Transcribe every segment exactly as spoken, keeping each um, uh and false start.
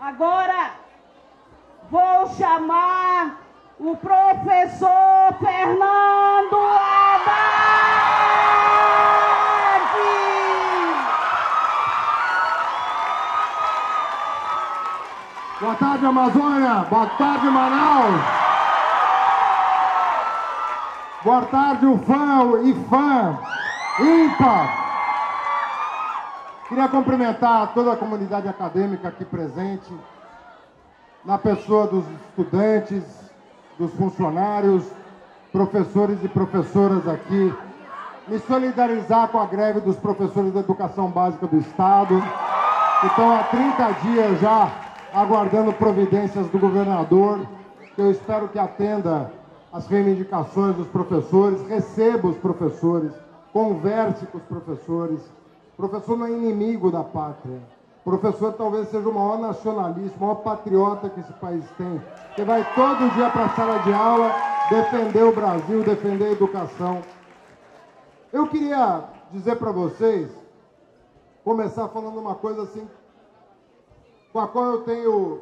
Agora vou chamar o professor Fernando Haddad. Boa tarde, Amazônia. Boa tarde, Manaus. Boa tarde, o fã e fã ímpar. Queria cumprimentar toda a comunidade acadêmica aqui presente, na pessoa dos estudantes, dos funcionários, professores e professoras aqui, me solidarizar com a greve dos professores da educação básica do Estado, que estão há trinta dias já aguardando providências do governador, que eu espero que atenda às reivindicações dos professores, receba os professores, converse com os professores. O professor não é inimigo da pátria. O professor talvez seja o maior nacionalista, o maior patriota que esse país tem, que vai todo dia para a sala de aula defender o Brasil, defender a educação. Eu queria dizer para vocês, começar falando uma coisa assim, com a qual eu tenho,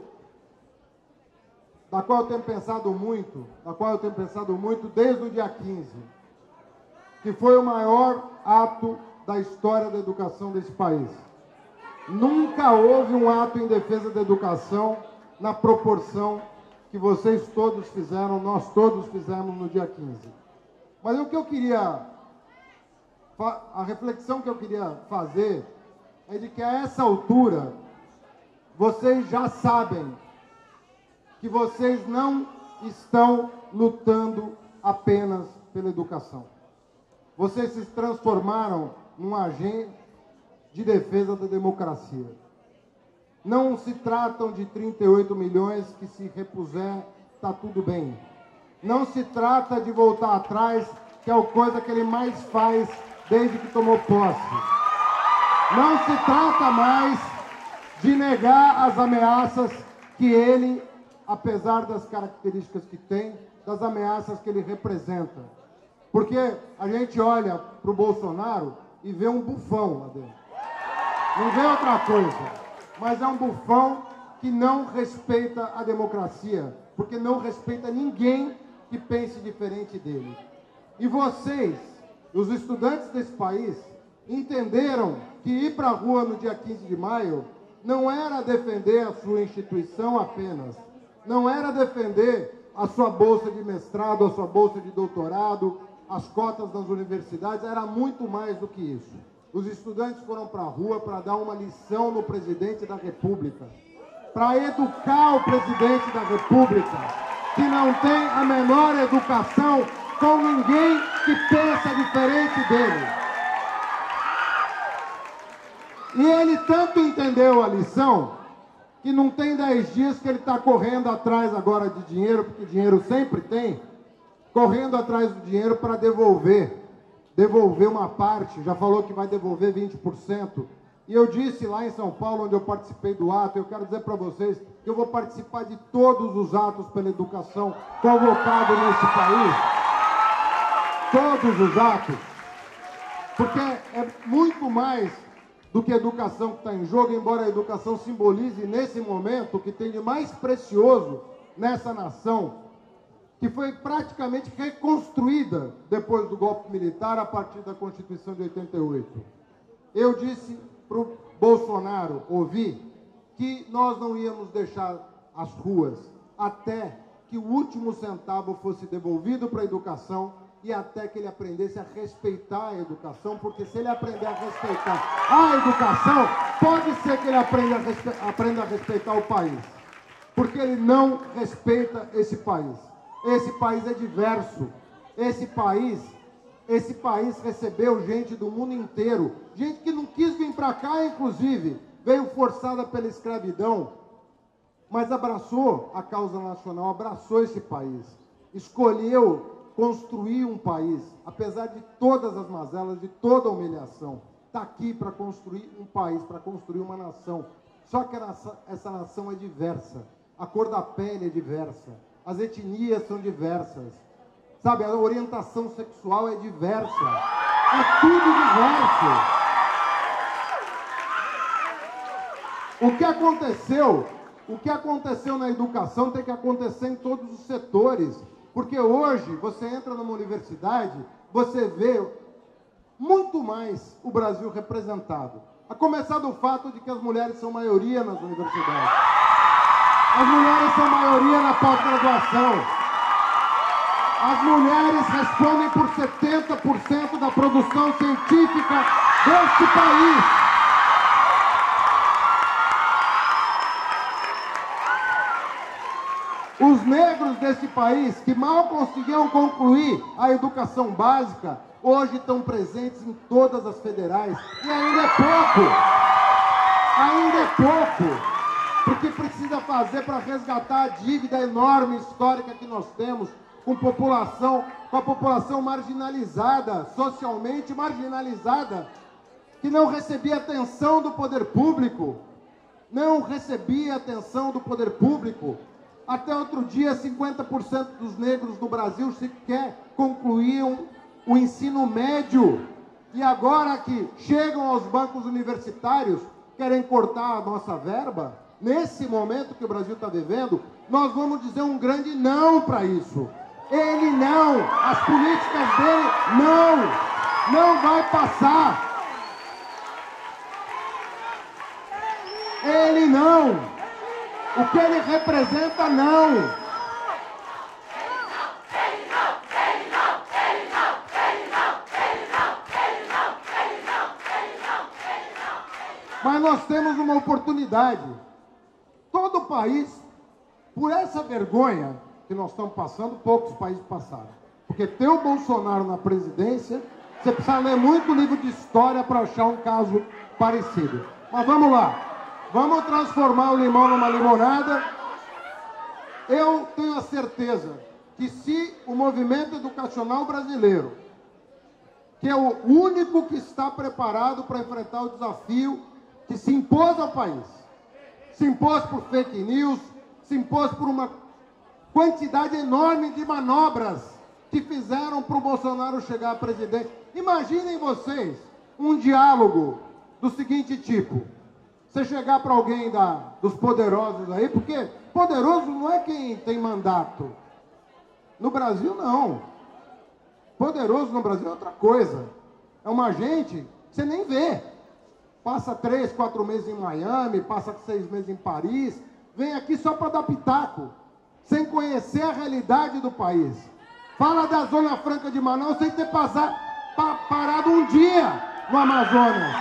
da qual eu tenho pensado muito, da qual eu tenho pensado muito desde o dia quinze, que foi o maior ato da história da educação desse país. Nunca houve um ato em defesa da educação na proporção que vocês todos fizeram, nós todos fizemos no dia quinze. Mas o que eu queria, a reflexão que eu queria fazer é de que a essa altura, vocês já sabem que vocês não estão lutando apenas pela educação. Vocês se transformaram num agente de defesa da democracia. Não se tratam de trinta e oito milhões que, se repuser, está tudo bem. Não se trata de voltar atrás, que é a coisa que ele mais faz desde que tomou posse. Não se trata mais de negar as ameaças que ele, apesar das características que tem, das ameaças que ele representa. Porque a gente olha para o Bolsonaro e vê um bufão lá dentro. Não vê outra coisa, mas é um bufão que não respeita a democracia, porque não respeita ninguém que pense diferente dele. E vocês, os estudantes desse país, entenderam que ir para a rua no dia quinze de maio não era defender a sua instituição apenas, não era defender a sua bolsa de mestrado, a sua bolsa de doutorado, as cotas das universidades, era muito mais do que isso. Os estudantes foram para a rua para dar uma lição no presidente da República, para educar o presidente da República, que não tem a menor educação com ninguém que pensa diferente dele. E ele tanto entendeu a lição, que não tem dez dias que ele está correndo atrás agora de dinheiro, porque dinheiro sempre tem, correndo atrás do dinheiro para devolver, devolver uma parte, já falou que vai devolver vinte por cento. E eu disse lá em São Paulo, onde eu participei do ato, eu quero dizer para vocês que eu vou participar de todos os atos pela educação convocados nesse país. Todos os atos. Porque é muito mais do que a educação que está em jogo, embora a educação simbolize nesse momento o que tem de mais precioso nessa nação, que foi praticamente reconstruída depois do golpe militar a partir da Constituição de oitenta e oito. Eu disse para o Bolsonaro, ouvi, que nós não íamos deixar as ruas até que o último centavo fosse devolvido para a educação e até que ele aprendesse a respeitar a educação, porque se ele aprender a respeitar a educação, pode ser que ele aprenda a, respe... aprenda a respeitar o país, porque ele não respeita esse país. Esse país é diverso. Esse país, esse país recebeu gente do mundo inteiro. Gente que não quis vir para cá, inclusive. Veio forçada pela escravidão. Mas abraçou a causa nacional, abraçou esse país. Escolheu construir um país, apesar de todas as mazelas, de toda a humilhação. Está aqui para construir um país, para construir uma nação. Só que essa nação é diversa. A cor da pele é diversa. As etnias são diversas, sabe? A orientação sexual é diversa, é tudo diverso. O que aconteceu O que aconteceu na educação tem que acontecer em todos os setores, porque hoje você entra numa universidade, você vê muito mais o Brasil representado. A começar do fato de que as mulheres são maioria nas universidades. As mulheres são maioria na pós-graduação. As mulheres respondem por setenta por cento da produção científica deste país. Os negros desse país, que mal conseguiam concluir a educação básica, hoje estão presentes em todas as federais. E ainda é pouco. Ainda é pouco. Porque precisa fazer para resgatar a dívida enorme histórica que nós temos com população, com a população marginalizada, socialmente marginalizada, que não recebia atenção do poder público. Não recebia atenção do poder público. Até outro dia, cinquenta por cento dos negros do Brasil sequer concluíam o ensino médio. E agora que chegam aos bancos universitários, querem cortar a nossa verba. Nesse momento que o Brasil está vivendo, nós vamos dizer um grande não para isso. Ele não, as políticas dele não, não vai passar. Ele não, o que ele representa não. Mas nós temos uma oportunidade. Todo o país, por essa vergonha que nós estamos passando, poucos países passaram. Porque ter o Bolsonaro na presidência, você precisa ler muito livro de história para achar um caso parecido. Mas vamos lá. Vamos transformar o limão numa limonada. Eu tenho a certeza que se o movimento educacional brasileiro, que é o único que está preparado para enfrentar o desafio que se impôs ao país, se impôs por fake news, se impôs por uma quantidade enorme de manobras que fizeram para o Bolsonaro chegar à presidência. Imaginem vocês um diálogo do seguinte tipo: você chegar para alguém da, dos poderosos aí, porque poderoso não é quem tem mandato. No Brasil, não. Poderoso no Brasil é outra coisa. É uma gente que você nem vê. Passa três, quatro meses em Miami, passa seis meses em Paris, vem aqui só para dar pitaco, sem conhecer a realidade do país. Fala da Zona Franca de Manaus sem ter passado, pa, parado um dia no Amazonas.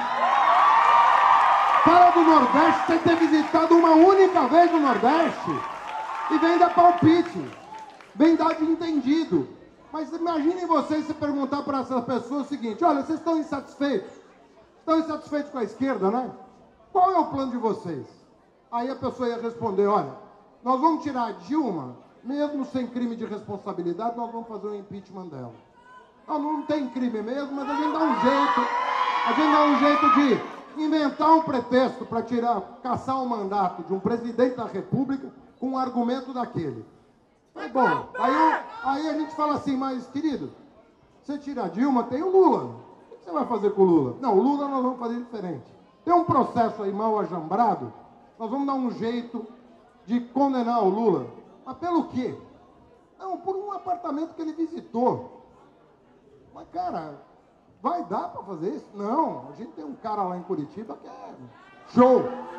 Fala do Nordeste sem ter visitado uma única vez o Nordeste. E vem dar palpite, vem dar de entendido. Mas imaginem vocês se perguntar para essas pessoas o seguinte: olha, vocês estão insatisfeitos? Estão insatisfeitos com a esquerda, né? Qual é o plano de vocês? Aí a pessoa ia responder: olha, nós vamos tirar a Dilma, mesmo sem crime de responsabilidade, nós vamos fazer o impeachment dela. Não, não tem crime mesmo, mas a gente dá um jeito, a gente dá um jeito de inventar um pretexto para tirar, caçar um mandato de um presidente da República com um argumento daquele. É bom, aí, aí a gente fala assim: mas querido, você tira a Dilma, tem o Lula. O que você vai fazer com o Lula? Não, o Lula nós vamos fazer diferente. Tem um processo aí mal ajambrado, nós vamos dar um jeito de condenar o Lula. Mas pelo quê? Não, por um apartamento que ele visitou. Mas, cara, vai dar para fazer isso? Não, a gente tem um cara lá em Curitiba que é show.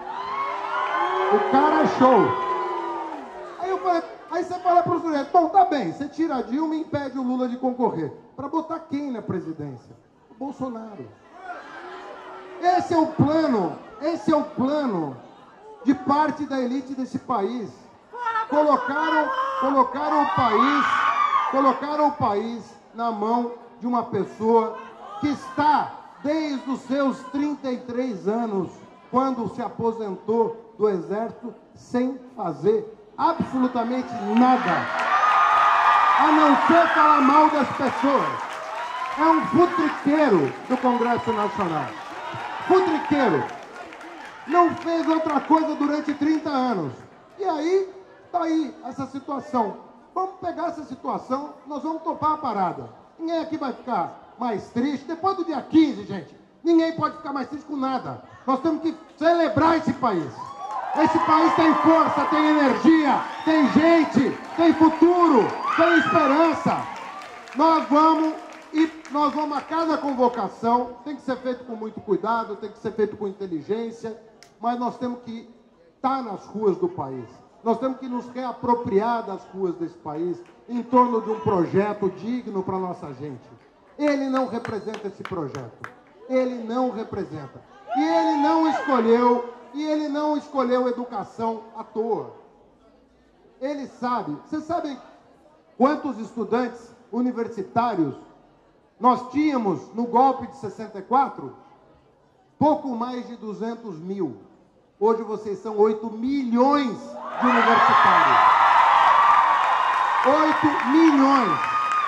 O cara é show. Aí, eu falei, aí você fala para o sujeito: bom, tá bem, você tira a Dilma e impede o Lula de concorrer. Para botar quem na presidência? Bolsonaro. Esse é o plano, esse é o plano de parte da elite desse país. Colocaram, colocaram o país, colocaram o país na mão de uma pessoa que está desde os seus trinta e três anos, quando se aposentou do exército, sem fazer absolutamente nada, a não ser falar mal das pessoas. É um futriqueiro do Congresso Nacional. Futriqueiro. Não fez outra coisa durante trinta anos. E aí, tá aí essa situação. Vamos pegar essa situação, nós vamos topar a parada. Ninguém aqui vai ficar mais triste. Depois do dia quinze, gente, ninguém pode ficar mais triste com nada. Nós temos que celebrar esse país. Esse país tem força, tem energia, tem gente, tem futuro, tem esperança. Nós vamos e nós vamos a cada convocação, tem que ser feito com muito cuidado, tem que ser feito com inteligência, mas nós temos que estar nas ruas do país. Nós temos que nos reapropriar das ruas desse país em torno de um projeto digno para a nossa gente. Ele não representa esse projeto. Ele não representa. E ele não escolheu, e ele não escolheu educação à toa. Ele sabe, vocês sabem quantos estudantes universitários nós tínhamos no golpe de sessenta e quatro? Pouco mais de duzentos mil. Hoje vocês são oito milhões de universitários. oito milhões.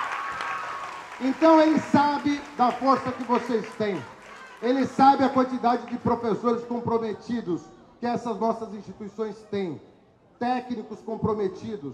Então ele sabe da força que vocês têm. Ele sabe a quantidade de professores comprometidos que essas nossas instituições têm. Técnicos comprometidos.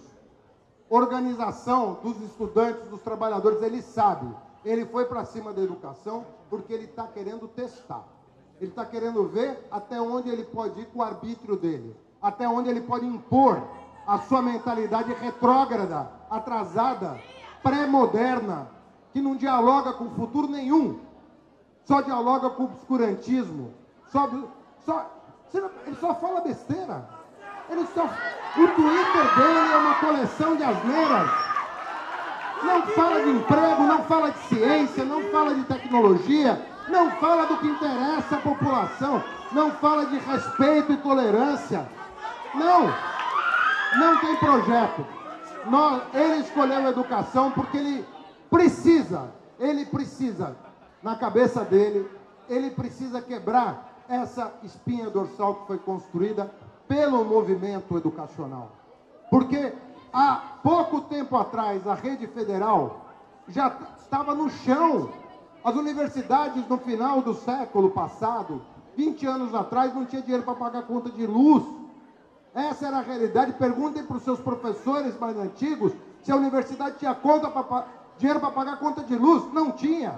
Organização dos estudantes, dos trabalhadores, ele sabe. Ele foi para cima da educação porque ele está querendo testar. Ele está querendo ver até onde ele pode ir com o arbítrio dele. Até onde ele pode impor a sua mentalidade retrógrada, atrasada, pré-moderna, que não dialoga com futuro nenhum. Só dialoga com o obscurantismo. Só, só, ele só fala besteira. Ele só, o Twitter dele é uma coleção de asneiras. Não fala de emprego, não fala de ciência, não fala de tecnologia, não fala do que interessa à população, não fala de respeito e tolerância. Não, não tem projeto. Nós, ele escolheu a educação porque ele precisa, ele precisa, na cabeça dele, ele precisa quebrar essa espinha dorsal que foi construída pelo movimento educacional. Porque há pouco tempo atrás, a rede federal já estava no chão. As universidades, no final do século passado, vinte anos atrás, não tinha dinheiro para pagar conta de luz. Essa era a realidade. Perguntem para os seus professores mais antigos se a universidade tinha conta pra, dinheiro para pagar conta de luz. Não tinha.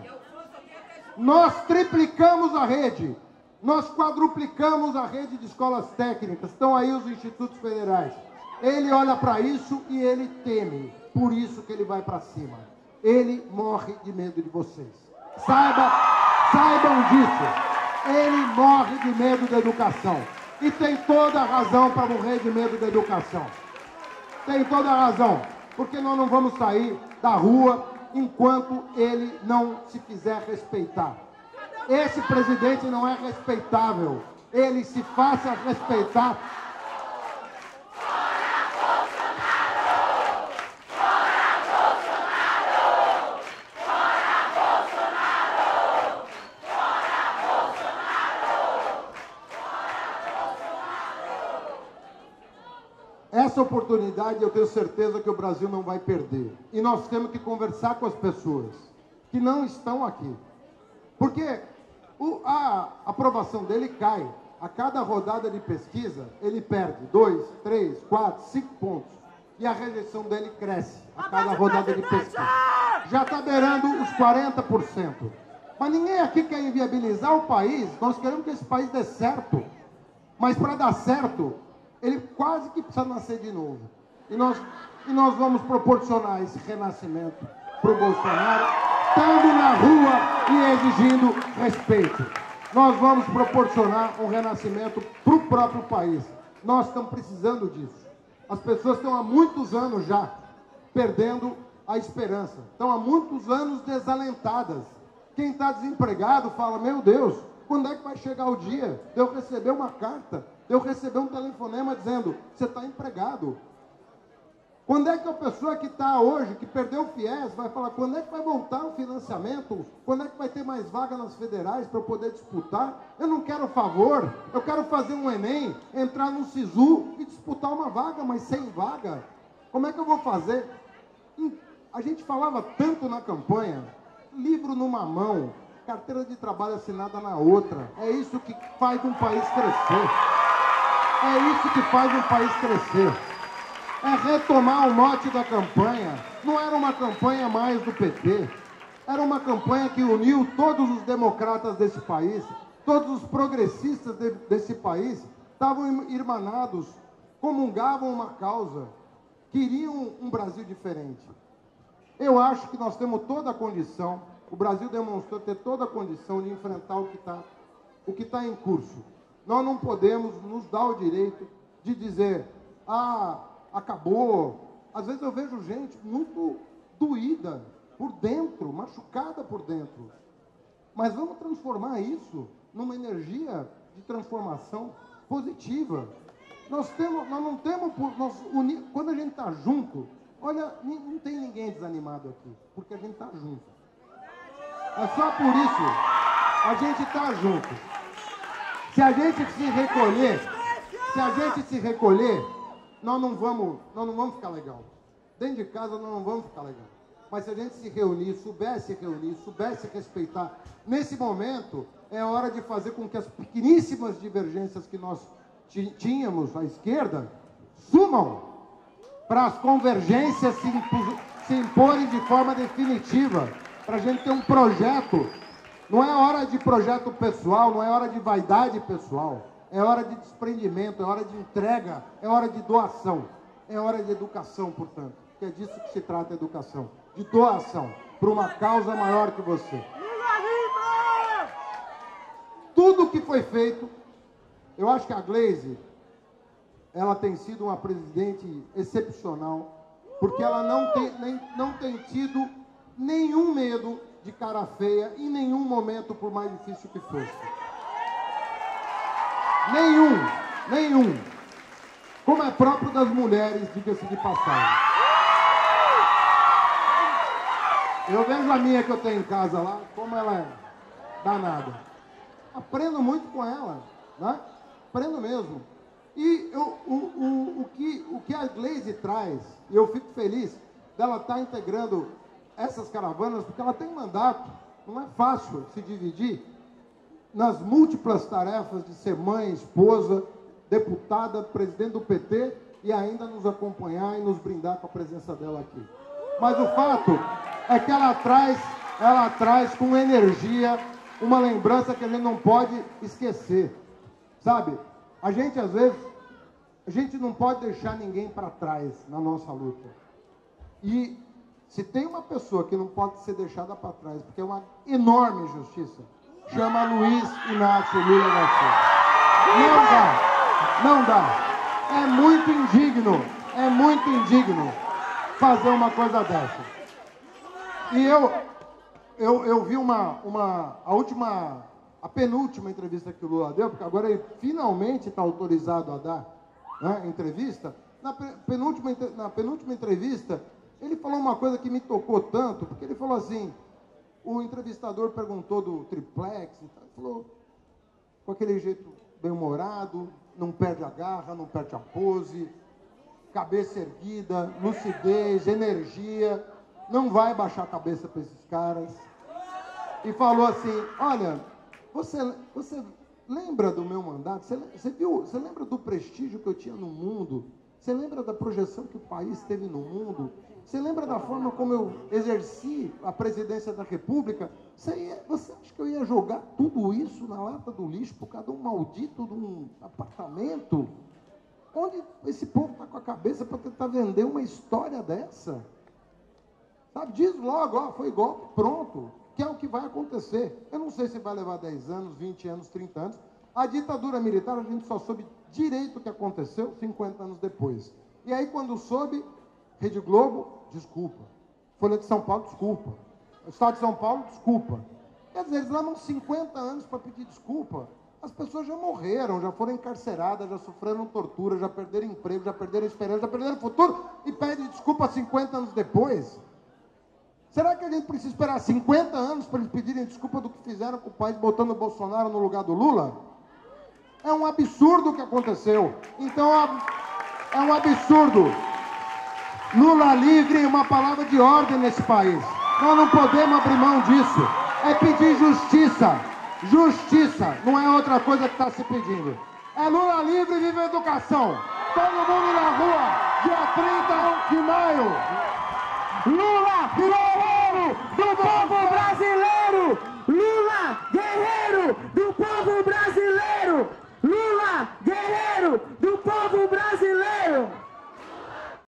Nós triplicamos a rede. Nós quadruplicamos a rede de escolas técnicas. Estão aí os institutos federais. Ele olha para isso e ele teme. Por isso que ele vai para cima. Ele morre de medo de vocês. Saiba, saibam disso. Ele morre de medo da educação. E tem toda a razão para morrer de medo da educação. Tem toda a razão. Porque nós não vamos sair da rua enquanto ele não se fizer respeitar. Esse presidente não é respeitável. Ele se faça respeitar. Essa oportunidade eu tenho certeza que o Brasil não vai perder. E nós temos que conversar com as pessoas que não estão aqui. Porque o, a aprovação dele cai. A cada rodada de pesquisa, ele perde dois, três, quatro, cinco pontos. E a rejeição dele cresce a cada rodada de pesquisa. Já está beirando os quarenta por cento. Mas ninguém aqui quer inviabilizar o país. Nós queremos que esse país dê certo. Mas para dar certo, ele quase que precisa nascer de novo. E nós, e nós vamos proporcionar esse renascimento para o Bolsonaro, estando na rua e exigindo respeito. Nós vamos proporcionar um renascimento para o próprio país. Nós estamos precisando disso. As pessoas estão há muitos anos já perdendo a esperança. Estão há muitos anos desalentadas. Quem está desempregado fala, meu Deus, quando é que vai chegar o dia de eu receber uma carta, de eu receber um telefonema dizendo, você está empregado? Quando é que a pessoa que está hoje, que perdeu o FIES, vai falar, quando é que vai voltar o financiamento? Quando é que vai ter mais vaga nas federais para eu poder disputar? Eu não quero favor, eu quero fazer um Enem, entrar no SISU e disputar uma vaga, mas sem vaga. Como é que eu vou fazer? A gente falava tanto na campanha, livro numa mão, carteira de trabalho assinada na outra. É isso que faz um país crescer. É isso que faz um país crescer. É retomar o mote da campanha. Não era uma campanha mais do P T. Era uma campanha que uniu todos os democratas desse país, todos os progressistas de, desse país, estavam irmanados, comungavam uma causa, queriam um Brasil diferente. Eu acho que nós temos toda a condição, o Brasil demonstrou ter toda a condição de enfrentar o que está o que está em curso. Nós não podemos nos dar o direito de dizer, ah, acabou. Às vezes eu vejo gente muito doída por dentro, machucada por dentro. Mas vamos transformar isso numa energia de transformação positiva. Nós, temos, nós não temos... Nós uni, quando a gente está junto, olha, não tem ninguém desanimado aqui, porque a gente está junto. É só por isso a gente está junto. Se a gente se recolher, se a gente se recolher, nós não vamos, nós não vamos ficar legal. Dentro de casa nós não vamos ficar legal. Mas se a gente se reunir, soubesse reunir, soubesse respeitar, nesse momento é hora de fazer com que as pequeníssimas divergências que nós tínhamos à esquerda sumam para as convergências se, se imporem de forma definitiva, para a gente ter um projeto. Não é hora de projeto pessoal, não é hora de vaidade pessoal, é hora de desprendimento, é hora de entrega, é hora de doação, é hora de educação, portanto, que é disso que se trata a educação, de doação, para uma causa maior que você. Tudo que foi feito, eu acho que a Gleisi, ela tem sido uma presidente excepcional, porque ela não tem, nem, não tem tido nenhum medo de cara feia, em nenhum momento, por mais difícil que fosse. Nenhum, nenhum. Como é próprio das mulheres, diga-se de passagem. Eu vejo a minha que eu tenho em casa lá, como ela é danada. Aprendo muito com ela, né? Aprendo mesmo. E eu, o, o, o, que, o que a Gleisi traz, e eu fico feliz dela estar integrando essas caravanas, porque ela tem mandato, não é fácil se dividir nas múltiplas tarefas de ser mãe, esposa, deputada, presidente do P T e ainda nos acompanhar e nos brindar com a presença dela aqui. Mas o fato é que ela traz, ela traz com energia uma lembrança que a gente não pode esquecer, sabe? A gente, às vezes, a gente não pode deixar ninguém para trás na nossa luta. E se tem uma pessoa que não pode ser deixada para trás, porque é uma enorme injustiça, chama Luiz Inácio Lula da Silva. Não dá, não dá. É muito indigno, é muito indigno fazer uma coisa dessa. E eu, eu, eu vi uma, uma, a última, a penúltima entrevista que o Lula deu, porque agora ele finalmente está autorizado a dar, né, entrevista. Na penúltima, na penúltima entrevista, ele falou uma coisa que me tocou tanto, porque ele falou assim, o entrevistador perguntou do triplex, ele falou com aquele jeito bem-humorado, não perde a garra, não perde a pose, cabeça erguida, lucidez, energia, não vai baixar a cabeça para esses caras. E falou assim, olha, você, você lembra do meu mandato? Você, você, viu, você lembra do prestígio que eu tinha no mundo? Você lembra da projeção que o país teve no mundo? Você lembra da forma como eu exerci a presidência da República? Você, ia, você acha que eu ia jogar tudo isso na lata do lixo por causa de um maldito de um apartamento? Onde esse povo está com a cabeça para tentar vender uma história dessa? Sabe? Diz logo, ó, foi golpe, pronto, que é o que vai acontecer. Eu não sei se vai levar dez anos, vinte anos, trinta anos. A ditadura militar, a gente só soube direito o que aconteceu cinquenta anos depois. E aí, quando soube, Rede Globo, desculpa. Folha de São Paulo, desculpa. O Estado de São Paulo, desculpa. Quer dizer, eles levam cinquenta anos para pedir desculpa. As pessoas já morreram, já foram encarceradas, já sofreram tortura, já perderam emprego, já perderam esperança, já perderam futuro e pedem desculpa cinquenta anos depois. Será que a gente precisa esperar cinquenta anos para eles pedirem desculpa do que fizeram com o país botando o Bolsonaro no lugar do Lula? É um absurdo o que aconteceu. Então, é um absurdo. Lula livre é uma palavra de ordem nesse país. Nós não podemos abrir mão disso. É pedir justiça. Justiça. Não é outra coisa que está se pedindo. É Lula livre e viva a educação. Todo mundo na rua, dia trinta de maio. Lula virou ouro do povo brasileiro!